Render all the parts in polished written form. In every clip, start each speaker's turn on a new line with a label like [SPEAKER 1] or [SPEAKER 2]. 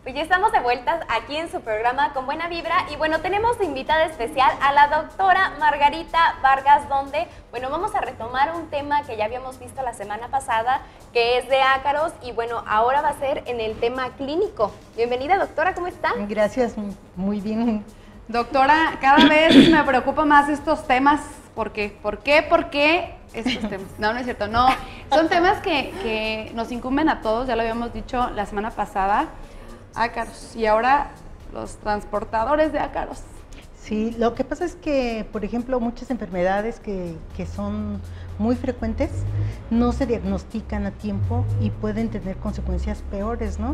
[SPEAKER 1] Pues ya estamos de vuelta aquí en su programa Con Buena Vibra y bueno, tenemos de invitada especial a la doctora Margarita Vargas, donde, bueno, vamos a retomar un tema que ya habíamos visto la semana pasada, que es de ácaros y bueno, ahora va a ser en el tema clínico. Bienvenida, doctora, ¿cómo está?
[SPEAKER 2] Gracias, muy bien.
[SPEAKER 3] Doctora, cada vez me preocupan más estos temas. ¿Por qué? ¿Por qué estos temas? No, no es cierto, no. Son temas que nos incumben a todos, ya lo habíamos dicho la semana pasada. Ácaros, y ahora los transportadores de ácaros.
[SPEAKER 2] Sí, lo que pasa es que, por ejemplo, muchas enfermedades que son muy frecuentes no se diagnostican a tiempo y pueden tener consecuencias peores, ¿no?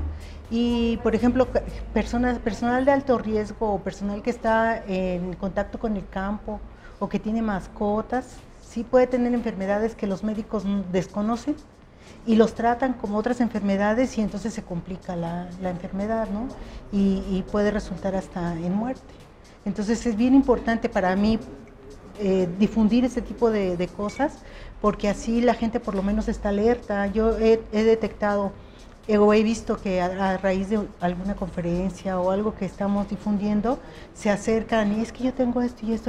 [SPEAKER 2] Y, por ejemplo, personal de alto riesgo o personal que está en contacto con el campo o que tiene mascotas, sí puede tener enfermedades que los médicos desconocen y los tratan como otras enfermedades y entonces se complica la enfermedad, ¿no? Y puede resultar hasta en muerte. Entonces es bien importante para mí difundir este tipo de cosas porque así la gente por lo menos está alerta. Yo he detectado o he visto que a raíz de alguna conferencia o algo que estamos difundiendo se acercan y es que yo tengo esto y esto,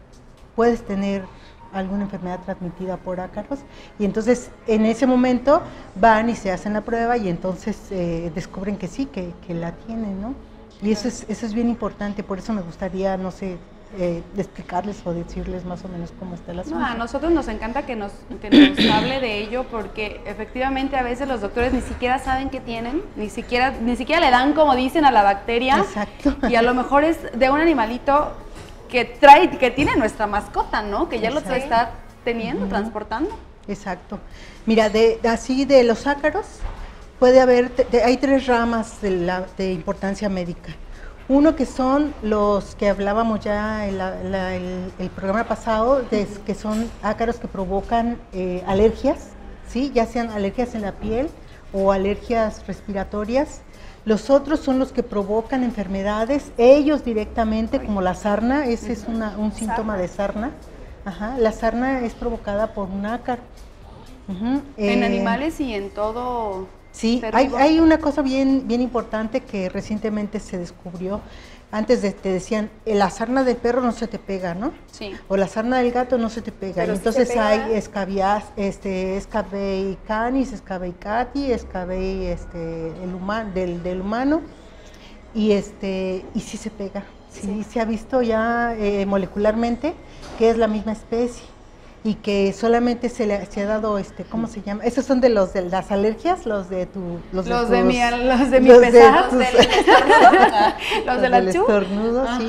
[SPEAKER 2] puedes tener alguna enfermedad transmitida por ácaros y entonces en ese momento van y se hacen la prueba y entonces descubren que sí, que la tienen, ¿no? Y eso es bien importante, por eso me gustaría, no sé, explicarles o decirles más o menos cómo está el asunto.
[SPEAKER 3] No, a nosotros nos encanta que nos hable de ello porque efectivamente a veces los doctores ni siquiera saben qué tienen, ni siquiera le dan como dicen a la bacteria.
[SPEAKER 2] Exacto.
[SPEAKER 3] Y a lo mejor es de un animalito que tiene nuestra mascota, ¿no? Que ya lo está teniendo, transportando.
[SPEAKER 2] Exacto. Mira, así de los ácaros puede haber, hay tres ramas de importancia médica. Uno que son los que hablábamos ya el programa pasado, que son ácaros que provocan alergias, ¿sí? Ya sean alergias en la piel o alergias respiratorias. Los otros son los que provocan enfermedades, ellos directamente, como la sarna, ese es un síntoma de sarna. Ajá, la sarna es provocada por un ácaro.
[SPEAKER 3] En animales y en todo.
[SPEAKER 2] Sí, hay una cosa bien importante que recientemente se descubrió. Antes te decían, la sarna del perro no se te pega, ¿no? Sí. O la sarna del gato no se te pega. Pero entonces sí hay Scabei canis, Scabei cati, Scabei del humano y sí se pega. Sí, se ha visto ya molecularmente que es la misma especie y que solamente se ha dado ¿cómo se llama? Esos son de las alergias, los de mi
[SPEAKER 3] pesar, los de la
[SPEAKER 2] estornudo, sí.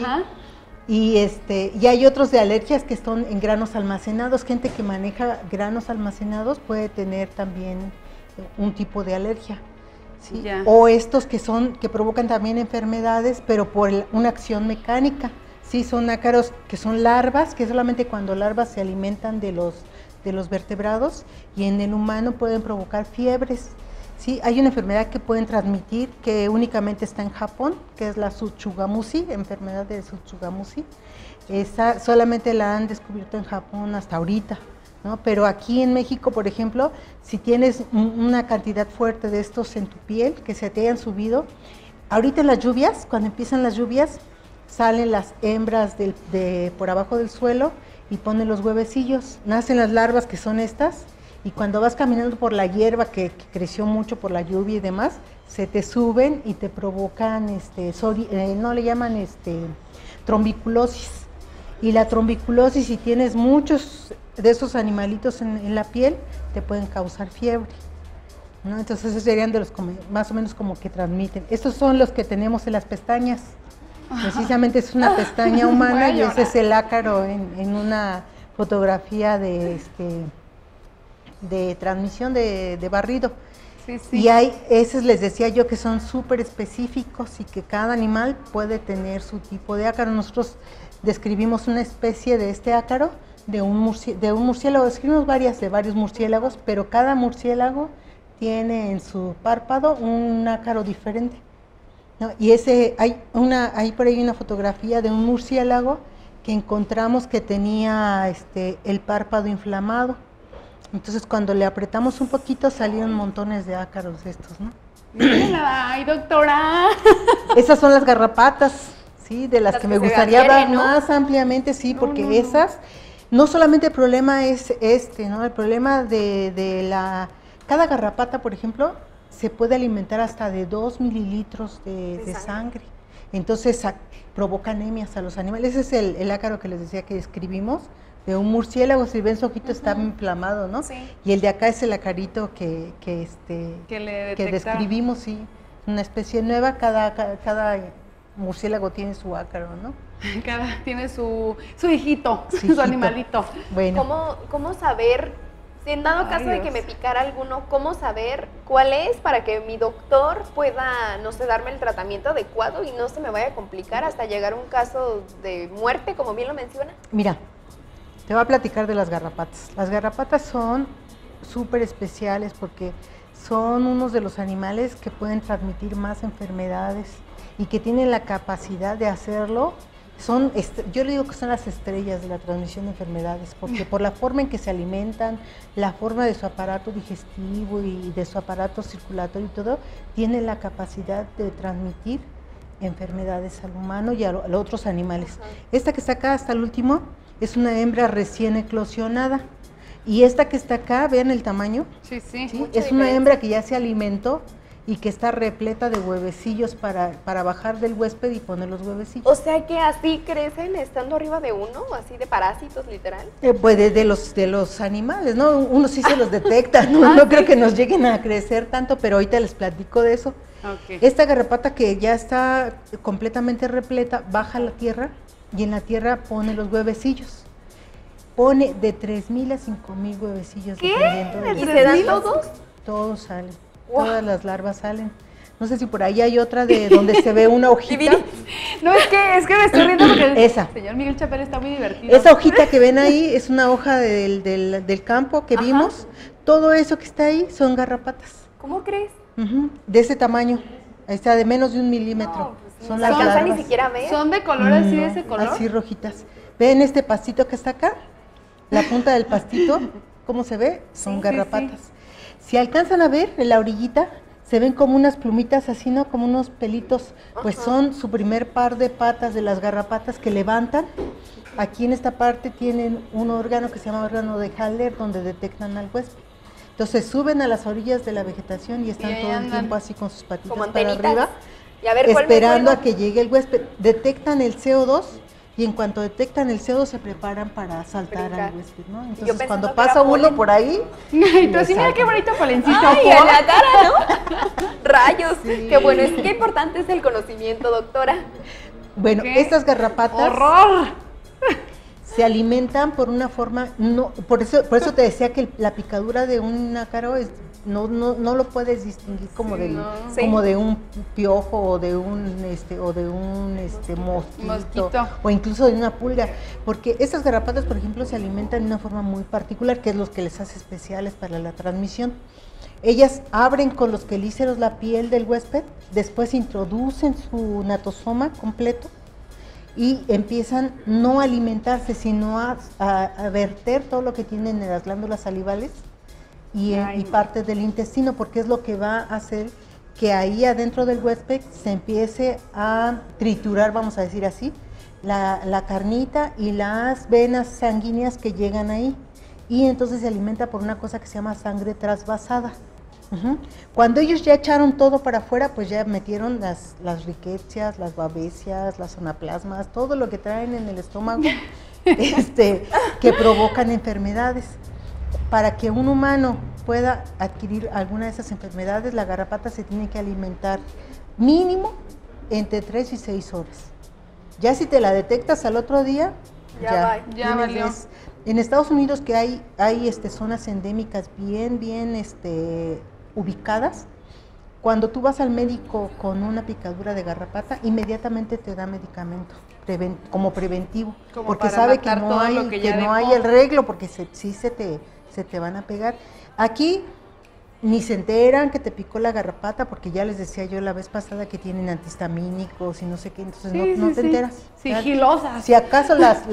[SPEAKER 2] Y hay otros de alergias que están en granos almacenados. Gente que maneja granos almacenados puede tener también un tipo de alergia, ¿sí? O estos que provocan también enfermedades, pero por una acción mecánica. Sí, son ácaros que son larvas, que solamente cuando larvas se alimentan de los vertebrados y en el humano pueden provocar fiebres. Sí, hay una enfermedad que pueden transmitir que únicamente está en Japón, que es la Tsugamushi, enfermedad de Tsugamushi. Esa solamente la han descubierto en Japón hasta ahorita, ¿no? Pero aquí en México, por ejemplo, si tienes una cantidad fuerte de estos en tu piel, que se te hayan subido, ahorita en las lluvias, cuando empiezan las lluvias, salen las hembras por abajo del suelo y ponen los huevecillos, nacen las larvas que son estas y cuando vas caminando por la hierba que creció mucho por la lluvia y demás, se te suben y te provocan, no le llaman trombiculosis. Y la trombiculosis, si tienes muchos de esos animalitos en la piel, te pueden causar fiebre, ¿no? Entonces esos serían de los más o menos como que transmiten. Estos son los que tenemos en las pestañas. Precisamente es una pestaña humana y ese es el ácaro en una fotografía de transmisión de barrido. Sí, sí. Y esos les decía yo que son súper específicos y que cada animal puede tener su tipo de ácaro. Nosotros describimos una especie de este ácaro de un murciélago, describimos varios murciélagos, pero cada murciélago tiene en su párpado un ácaro diferente. ¿No? Y hay por ahí una fotografía de un murciélago que encontramos que tenía el párpado inflamado. Entonces cuando le apretamos un poquito salieron montones de ácaros de estos, ¿no?
[SPEAKER 3] Mírala, ay, doctora.
[SPEAKER 2] Esas son las garrapatas, sí, de las que me gustaría hablar más ampliamente, sí, porque esas, no solamente el problema es ¿no? El problema de cada garrapata, por ejemplo, se puede alimentar hasta de 2 mililitros de sangre. Entonces provoca anemias a los animales. Ese es el ácaro que les decía que describimos, de un murciélago. Si ven su ojito está inflamado, ¿no?
[SPEAKER 1] Sí.
[SPEAKER 2] Y el de acá es el acarito que describimos, sí. Una especie nueva, cada murciélago tiene su ácaro, ¿no?
[SPEAKER 3] Tiene su hijito, su animalito.
[SPEAKER 2] Bueno.
[SPEAKER 1] ¿Cómo saber, si en dado caso de que me picara alguno, cómo saber cuál es para que mi doctor pueda, no sé, darme el tratamiento adecuado y no se me vaya a complicar hasta llegar a un caso de muerte, como bien lo menciona?
[SPEAKER 2] Mira, te voy a platicar de las garrapatas. Las garrapatas son súper especiales porque son unos de los animales que pueden transmitir más enfermedades y que tienen la capacidad de hacerlo. Yo le digo que son las estrellas de la transmisión de enfermedades, porque por la forma en que se alimentan, la forma de su aparato digestivo y de su aparato circulatorio y todo, tienen la capacidad de transmitir enfermedades al humano y a los otros animales. Esta que está acá hasta el último es una hembra recién eclosionada. Y esta que está acá, vean el tamaño.
[SPEAKER 3] Sí.
[SPEAKER 2] Es una hembra que ya se alimentó y que está repleta de huevecillos para bajar del huésped y poner los huevecillos.
[SPEAKER 1] O sea que así crecen estando arriba de uno, así de parásitos, literal.
[SPEAKER 2] Pues de los animales, ¿no? Uno sí se los detecta, no creo que nos lleguen a crecer tanto, pero ahorita les platico de eso.
[SPEAKER 3] Okay.
[SPEAKER 2] Esta garrapata que ya está completamente repleta, baja a la tierra y en la tierra pone los huevecillos. Pone de 3,000 a 5,000 huevecillos.
[SPEAKER 3] ¿Qué?
[SPEAKER 1] ¿Y se dan todos?
[SPEAKER 2] Todos salen, todas las larvas salen. No sé si por ahí hay otra de donde se ve una hojita.
[SPEAKER 3] No, es que me estoy riendo porque
[SPEAKER 2] esa.
[SPEAKER 3] El señor Miguel Chapel está muy divertido.
[SPEAKER 2] Esa hojita que ven ahí es una hoja del campo que vimos. Todo eso que está ahí son garrapatas.
[SPEAKER 1] ¿Cómo crees?
[SPEAKER 2] De ese tamaño. Ahí está, de menos de 1 milímetro.
[SPEAKER 1] No, pues
[SPEAKER 2] son
[SPEAKER 1] no
[SPEAKER 2] las
[SPEAKER 1] alcanza
[SPEAKER 2] larvas.
[SPEAKER 1] ni siquiera a ver.
[SPEAKER 3] ¿Son de color así, de ese color?
[SPEAKER 2] Así rojitas. ¿Ven este pastito que está acá? La punta del pastito, ¿cómo se ve? Son garrapatas. Si alcanzan a ver en la orillita, se ven como unas plumitas así, ¿no? Como unos pelitos. Pues son su primer par de patas de las garrapatas que levantan. Aquí en esta parte tienen un órgano que se llama órgano de Haller, donde detectan al huésped. Entonces suben a las orillas de la vegetación y están todo el tiempo así con sus patitas para arriba,
[SPEAKER 1] y a ver,
[SPEAKER 2] esperando a que llegue el huésped. Detectan el CO2 y en cuanto detectan el CO2 se preparan para saltar al huésped, ¿no? Entonces cuando pasa uno por ahí...
[SPEAKER 3] Entonces mira qué bonito polencito.
[SPEAKER 1] ¡Ay, en la cara, ¿no? Rayos, qué bueno, qué importante es el conocimiento, doctora.
[SPEAKER 2] Bueno, estas garrapatas...
[SPEAKER 3] ¡Horror!
[SPEAKER 2] Se alimentan por una forma, por eso te decía que la picadura de un ácaro no lo puedes distinguir como de un piojo o de un mosquito o incluso de una pulga, porque esas garrapatas, por ejemplo, se alimentan de una forma muy particular, que es lo que les hace especiales para la transmisión. Ellas abren con los quelíceros la piel del huésped, después introducen su natosoma completo y empiezan no a alimentarse, sino a verter todo lo que tienen en las glándulas salivales y parte del intestino, porque es lo que va a hacer que ahí adentro del huésped se empiece a triturar, vamos a decir así, la carnita y las venas sanguíneas que llegan ahí, y entonces se alimenta por una cosa que se llama sangre trasvasada. Cuando ellos ya echaron todo para afuera, pues ya metieron las riquecias, las babesias, las anaplasmas, todo lo que traen en el estómago, que provocan enfermedades. Para que un humano pueda adquirir alguna de esas enfermedades, la garrapata se tiene que alimentar mínimo entre 3 y 6 horas. Ya si te la detectas al otro día,
[SPEAKER 3] ya valió.
[SPEAKER 2] En Estados Unidos que hay zonas endémicas bien ubicadas, cuando tú vas al médico con una picadura de garrapata, inmediatamente te da medicamento como preventivo, porque sabe que no hay el arreglo, porque sí se te van a pegar. Aquí ni se enteran que te picó la garrapata, porque ya les decía yo la vez pasada que tienen antihistamínicos y no sé qué, entonces no te enteras.
[SPEAKER 3] Sigilosas.
[SPEAKER 2] Si acaso las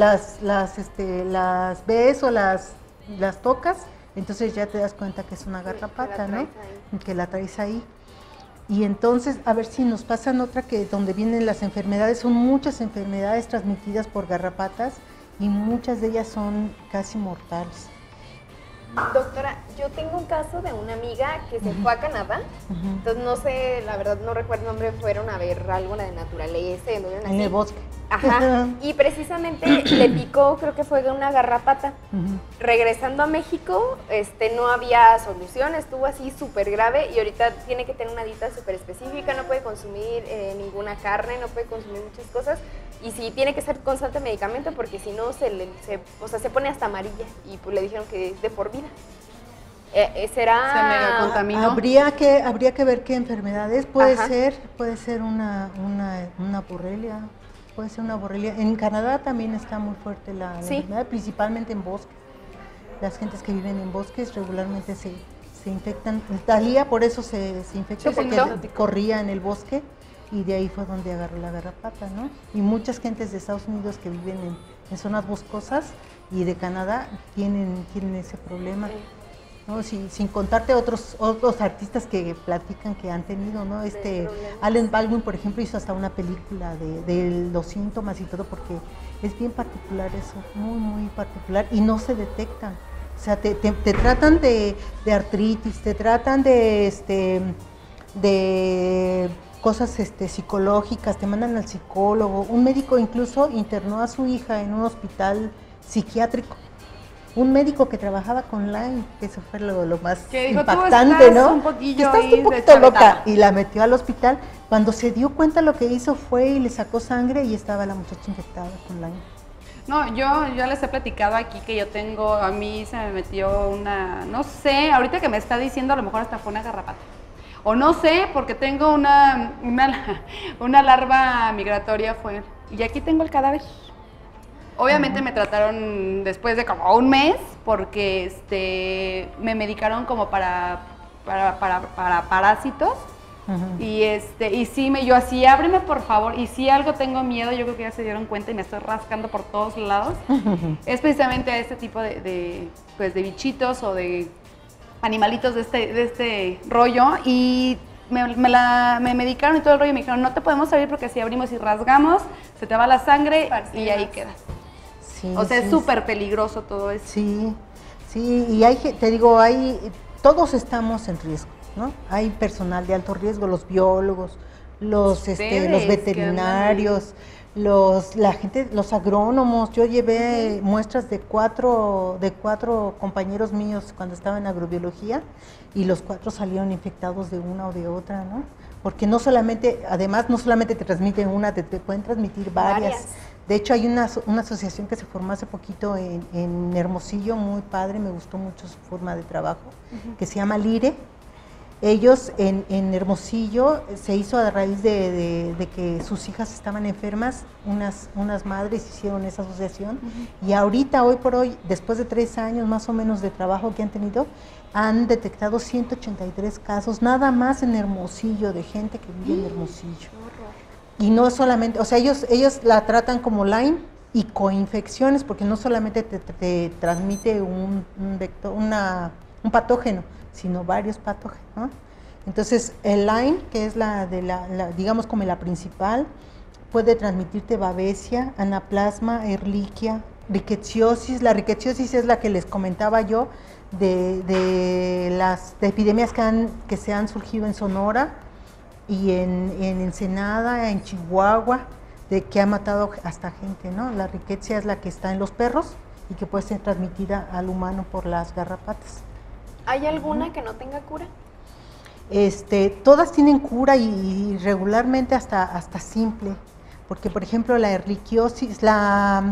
[SPEAKER 2] ves o las tocas, entonces ya te das cuenta que es una garrapata, ¿no? Que la traes ahí. Y entonces, a ver si nos pasan otra que donde vienen las enfermedades, son muchas enfermedades transmitidas por garrapatas y muchas de ellas son casi mortales.
[SPEAKER 1] Doctora, yo tengo un caso de una amiga que se fue a Canadá, entonces no sé, la verdad no recuerdo el nombre, fueron a ver algo de naturaleza,
[SPEAKER 2] en el bosque.
[SPEAKER 1] Ajá, y precisamente le picó, creo que fue una garrapata. Regresando a México, no había solución, estuvo así súper grave y ahorita tiene que tener una dieta súper específica, no puede consumir ninguna carne, no puede consumir muchas cosas y sí tiene que ser constante medicamento porque si no se pone hasta amarilla y pues le dijeron que es de por vida. ¿Será?
[SPEAKER 3] Se mega contaminó.
[SPEAKER 2] Habría que ver qué enfermedades, puede ser una borrelia. Puede ser una borrelia. En Canadá también está muy fuerte la enfermedad, principalmente en bosques. Las gentes que viven en bosques regularmente se infectan. Talía por eso se infectó, porque corría en el bosque y de ahí fue donde agarró la garrapata, ¿no? Y muchas gentes de Estados Unidos que viven en zonas boscosas y de Canadá tienen ese problema. ¿No? Sin contarte otros artistas que platican que han tenido, ¿no? Allen Baldwin, por ejemplo, hizo hasta una película de los síntomas y todo, porque es bien particular eso, muy, muy particular, y no se detectan. O sea, te tratan de artritis, te tratan de cosas psicológicas, te mandan al psicólogo. Un médico incluso internó a su hija en un hospital psiquiátrico. Un médico que trabajaba con Lyme, que eso fue lo más impactante, ¿no? Estás un poquito loca, y la metió al hospital. Cuando se dio cuenta, lo que hizo fue y le sacó sangre y estaba la muchacha infectada con Lyme.
[SPEAKER 3] No, yo les he platicado aquí que a mí se me metió no sé, ahorita que me está diciendo a lo mejor hasta fue una garrapata. O no sé, porque tengo una larva migratoria y aquí tengo el cadáver. Obviamente me trataron después de como un mes porque me medicaron como para parásitos. Y sí, yo así, ábreme por favor, y si algo tengo miedo, yo creo que ya se dieron cuenta y me estoy rascando por todos lados, es precisamente a este tipo de bichitos o de animalitos de este rollo, y me medicaron y todo el rollo, y me dijeron, no te podemos abrir porque si abrimos y rasgamos, se te va la sangre y ahí quedas. Sí, o sea, es súper peligroso todo eso.
[SPEAKER 2] Sí, y todos estamos en riesgo, ¿no? Hay personal de alto riesgo, los biólogos, los veterinarios, los agrónomos. Yo llevé muestras de cuatro compañeros míos cuando estaba en agrobiología y los 4 salieron infectados de una o de otra, ¿no? Porque no solamente te transmiten una, te pueden transmitir varias. De hecho, hay una asociación que se formó hace poquito en Hermosillo, muy padre, me gustó mucho su forma de trabajo, que se llama LIRE. Ellos en Hermosillo se hizo a raíz de que sus hijas estaban enfermas, unas madres hicieron esa asociación y ahorita, hoy por hoy, después de 3 años más o menos de trabajo que han tenido, han detectado 183 casos, nada más en Hermosillo, de gente que vive en Hermosillo. Y no solamente, o sea, ellos la tratan como Lyme y coinfecciones, porque no solamente te transmite un patógeno, sino varios patógenos, ¿no? Entonces, el Lyme, que es digamos como la principal, puede transmitirte babesia, anaplasma, ehrlichia, rickettsiosis. La rickettsiosis es la que les comentaba yo de las epidemias que se han surgido en Sonora y en Ensenada, en Chihuahua, de que ha matado hasta gente, ¿no? La rickettsia es la que está en los perros y que puede ser transmitida al humano por las garrapatas.
[SPEAKER 1] ¿Hay alguna que no tenga cura?
[SPEAKER 2] Todas tienen cura y regularmente hasta simple, porque por ejemplo la ehrlichiosis, la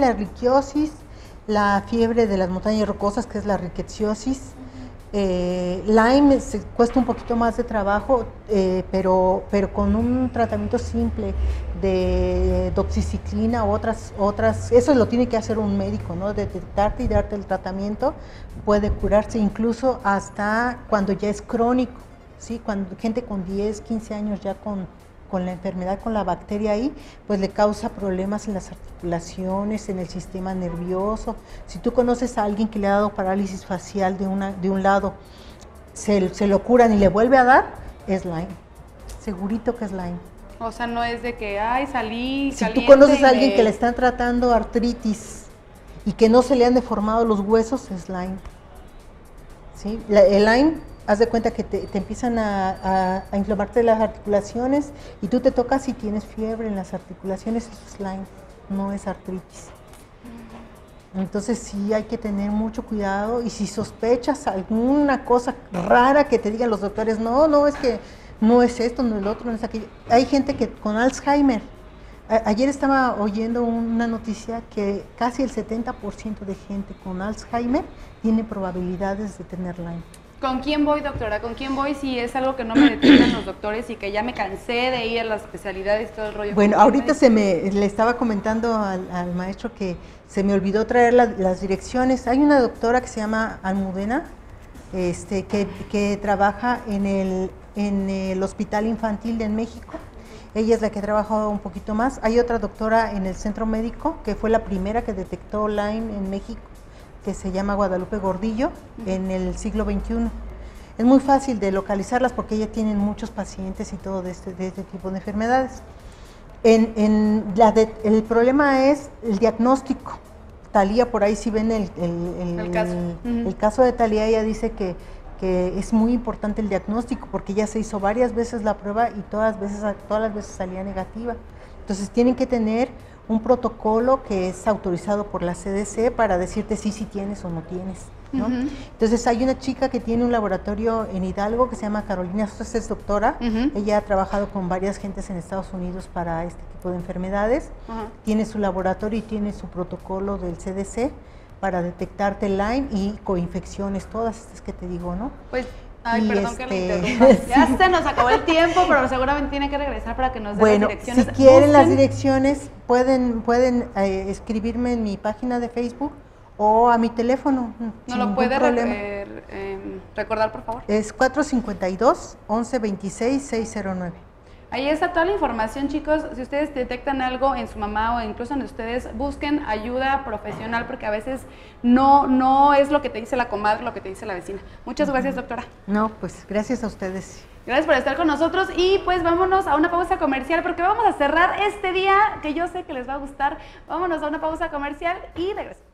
[SPEAKER 2] fiebre de las montañas rocosas, que es la rickettsiosis, Lyme cuesta un poquito más de trabajo, pero con un tratamiento simple de doxiciclina u otras, eso lo tiene que hacer un médico, ¿no? Detectarte y darte el tratamiento, puede curarse incluso hasta cuando ya es crónico, ¿sí? Cuando gente con 10, 15 años ya con la enfermedad, con la bacteria ahí, pues le causa problemas en las articulaciones, en el sistema nervioso. Si tú conoces a alguien que le ha dado parálisis facial de un lado, se lo curan y le vuelve a dar, es Lyme. segurito que es Lyme.
[SPEAKER 3] O sea, no es de que, ay, salí
[SPEAKER 2] Si tú
[SPEAKER 3] caliente
[SPEAKER 2] conoces
[SPEAKER 3] y
[SPEAKER 2] a alguien
[SPEAKER 3] me-
[SPEAKER 2] que le están tratando artritis y que no se le han deformado los huesos, es Lyme. ¿Sí? El Lyme, haz de cuenta que te empiezan a inflamarte las articulaciones y tú te tocas y tienes fiebre en las articulaciones, eso es Lyme, no es artritis. Entonces sí hay que tener mucho cuidado y si sospechas alguna cosa rara que te digan los doctores, no, es que no es esto, no es lo otro, no es aquello. Hay gente que con Alzheimer, ayer estaba oyendo una noticia que casi el 70% de gente con Alzheimer tiene probabilidades de tener Lyme.
[SPEAKER 3] ¿Con quién voy, doctora? ¿Con quién voy si es algo que no me detengan los doctores y que ya me cansé de ir a las especialidades y todo el rollo?
[SPEAKER 2] Bueno,
[SPEAKER 3] ¿Con quién
[SPEAKER 2] ahorita
[SPEAKER 3] me-
[SPEAKER 2] le estaba comentando al maestro que se me olvidó traer las direcciones. Hay una doctora que se llama Almudena, que trabaja en el Hospital Infantil en México. Ella es la que ha trabajado un poquito más. Hay otra doctora en el Centro Médico, que fue la primera que detectó Lyme en México, que se llama Guadalupe Gordillo, en el siglo XXI. Es muy fácil de localizarlas porque ellas tienen muchos pacientes y todo de este tipo de enfermedades. El problema es el diagnóstico. Talía, por ahí si ven
[SPEAKER 3] El caso.
[SPEAKER 2] el caso de Talía, ella dice que es muy importante el diagnóstico porque ya se hizo varias veces la prueba y todas las veces salía negativa. Entonces tienen que tener un protocolo que es autorizado por la CDC para decirte si tienes o no tienes, ¿no? Entonces hay una chica que tiene un laboratorio en Hidalgo que se llama Carolina Sosa, es doctora. Ella ha trabajado con varias gentes en Estados Unidos para este tipo de enfermedades. Tiene su laboratorio y tiene su protocolo del CDC para detectarte Lyme y coinfecciones, todas estas que te digo, ¿no?
[SPEAKER 3] Pues, ay,
[SPEAKER 2] Y
[SPEAKER 3] perdón que le interrumpa.
[SPEAKER 2] sí.
[SPEAKER 3] Ya se nos acabó el tiempo, pero seguramente tiene que regresar para que nos dé
[SPEAKER 2] Bueno,
[SPEAKER 3] las direcciones.
[SPEAKER 2] si quieren las
[SPEAKER 3] Busquen-
[SPEAKER 2] direcciones, pueden escribirme en mi página de Facebook o a mi teléfono.
[SPEAKER 3] ¿No
[SPEAKER 2] sin
[SPEAKER 3] lo
[SPEAKER 2] ningún
[SPEAKER 3] puede
[SPEAKER 2] problema.
[SPEAKER 3] recordar, por favor?
[SPEAKER 2] Es 452-1126-609.
[SPEAKER 3] Ahí está toda la información, chicos. Si ustedes detectan algo en su mamá o incluso en ustedes, busquen ayuda profesional porque a veces no es lo que te dice la comadre, lo que te dice la vecina. Muchas gracias, doctora.
[SPEAKER 2] No, pues gracias a ustedes.
[SPEAKER 3] Gracias por estar con nosotros y pues vámonos a una pausa comercial porque vamos a cerrar este día que yo sé que les va a gustar. Vámonos a una pausa comercial y regresamos.